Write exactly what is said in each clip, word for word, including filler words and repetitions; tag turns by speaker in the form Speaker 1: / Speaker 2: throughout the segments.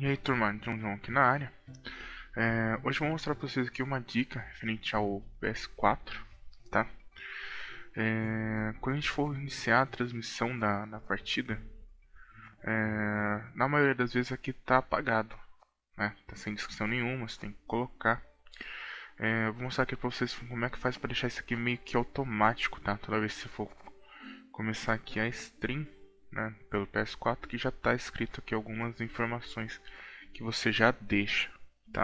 Speaker 1: E aí, turma, John John aqui na área. É, hoje eu vou mostrar para vocês aqui uma dica referente ao P S quatro, tá? É, quando a gente for iniciar a transmissão da, da partida, é, na maioria das vezes aqui tá apagado, né? Tá sem descrição nenhuma, você tem que colocar. É, eu vou mostrar aqui para vocês como é que faz para deixar isso aqui meio que automático, tá? Toda vez que você for começar aqui a stream, né, pelo P S quatro, que já está escrito aqui algumas informações que você já deixa, tá?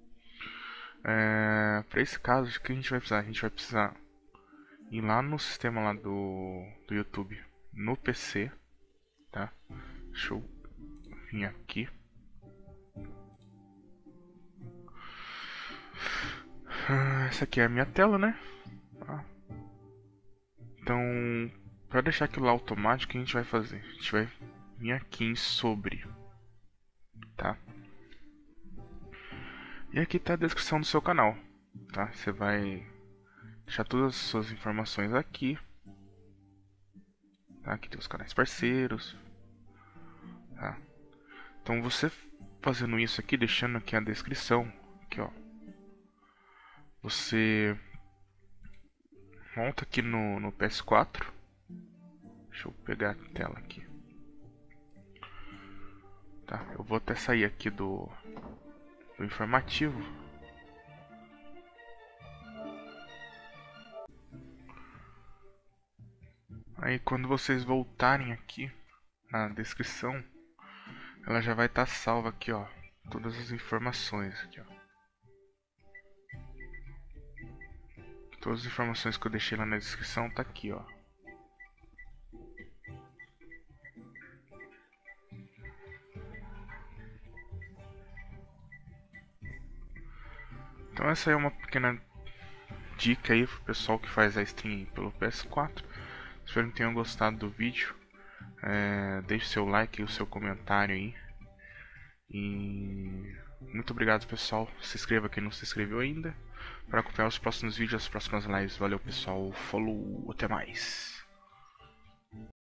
Speaker 1: É, para esse caso, o que a gente vai precisar? A gente vai precisar ir lá no sistema lá do, do YouTube, no P C, tá? Deixa eu vir aqui. Ah, essa aqui é a minha tela, né? Tá. Então, para deixar aquilo lá automático, o que a gente vai fazer? A gente vai vir aqui em sobre, tá? E aqui está a descrição do seu canal, tá? Você vai deixar todas as suas informações aqui, tá? Aqui tem os canais parceiros, tá? Então você fazendo isso aqui, deixando aqui a descrição, aqui ó, você monta aqui no, no P S quatro. Deixa eu pegar a tela aqui, tá? Eu vou até sair aqui do, do informativo. Aí quando vocês voltarem aqui na descrição, ela já vai estar tá salva aqui, ó, todas as informações aqui, ó. Todas as informações que eu deixei lá na descrição tá aqui, ó. Então essa é uma pequena dica aí pro pessoal que faz a stream pelo P S quatro. Espero que tenham gostado do vídeo. É, deixe seu like e o seu comentário aí. E muito obrigado, pessoal. Se inscreva quem não se inscreveu ainda para acompanhar os próximos vídeos, as próximas lives. Valeu, pessoal. Falou, até mais.